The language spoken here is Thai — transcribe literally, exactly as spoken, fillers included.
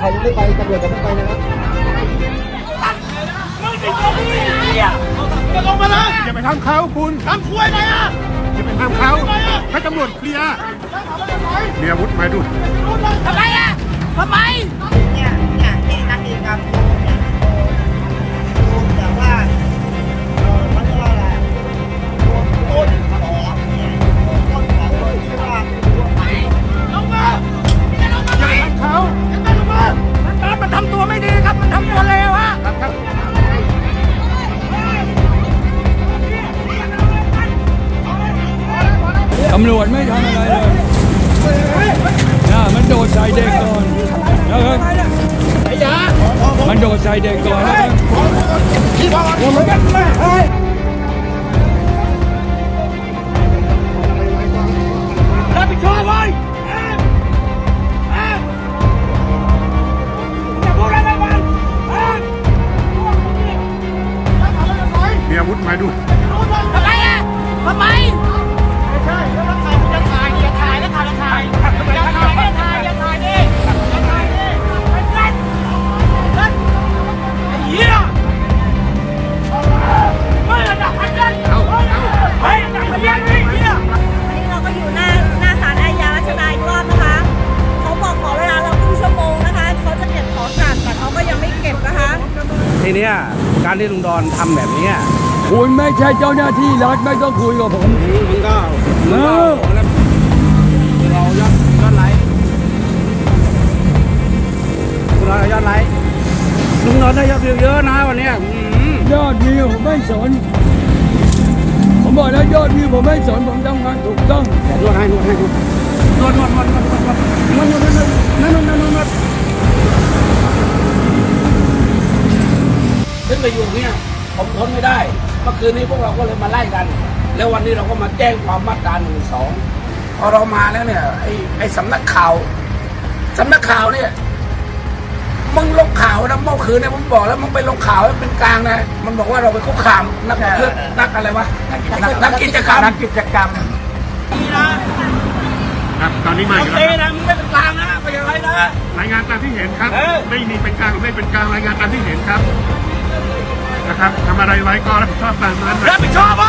รยังไม่ไปตำรวจจะไม่ไปนะครับจะลงมาเลยอย่าไปทำเขาคุณทำคุยไหมอ่ะอย่าไปทำเขาให้ตำรวจเคลียร์มีอาวุธมาดูทำไมอ่ะทำไมเนี่ยเนี่ยที่นักกิจกรรมเนี่ยแต่ว่าเออมันเรียกว่าอะไรต้นของเนี่ยต้นของโดยที่ว่าลงมาอย่าลงมาอย่าทำเขาอย่าลงมามันมันทำตัวไม่ดีครับมันทำตัวเลวฮะตำรวจไม่ทำอะไรเลยน่ามันโดดใส่เด็กก่อนนะครับมันโดดใส่เด็กก่อนนะครับรับผิดชอบไว้อย่าพูดอะไรกันมีอาวุธมาดูทำไมอ่ะทำไมไม่ใช่แล้วนักข่าวจะถ่ายอย่าถ่ายแล้วถ่ายแล้วถ่ายอย่าถ่ายอย่าถ่ายอย่าถ่ายดิอย่าถ่ายดิไอ้เล่นเล่นไอ้เหี้ยไม่ระดับไอ้เล่นเอาเอาไอ้ระดับไอ้เล่นไอ้เหี้ยอันนี้เราก็อยู่หน้าหน้าศาลอาญารัชดาอีกรอบนะคะเขาบอกขอเวลาเราครึ่งชั่วโมงนะคะเขาจะเก็บของกลางแต่เขาก็ยังไม่เก็บนะคะทีเนี้ยการที่ลุงดอนทำแบบนี้คุณไม่ใช่เจ้าหน้าที่รัฐไม่ต้องคุยกับผมมันก็เออเรายอดยอดไลค์เรายอดไลค์ลุงดอนได้ยอดวิวเยอะนะวันนี้ยอดวิวผมไม่สนผมบอกแล้วยอดวิวผมไม่สนผมทำงานถูกต้องแต่นวดให้นวดให้นวดนวดนวดนวดนวดนวดนวดนวดนวดนวดนวดนวดนวดขึ้นไปอยู่เนี่ยผมทนไม่ได้เมื่อคืนนี้พวกเราก็เลยมาไล่กันแล้ววันนี้เราก็มาแจ้งความมาตราหนึ่งสองพอเรามาแล้วเนี่ยไอ้ไอ้สำนักข่าวสำนักข่าวเนี่ยมึงลงข่าวนะเมื่อคืนเนี่ยผมบอกแล้วมึงไปลงข่าวแล้วเป็นกลางนะมันบอกว่าเราไปคุกคามนักเพื่อนักอะไรวะนักกิจกรรมนักกิจกรรมนี่นะครับตอนนี้มาอยู่แล้วนะมึงไม่เป็นกลางนะเป็นอะไรนะรายงานตามที่เห็นครับไม่มีเป็นกลางหรือไม่เป็นกลางรายงานตามที่เห็นครับนะครับทำอะไรไว้ก็รับผิดชอบตามนั้นรับผิดชอบ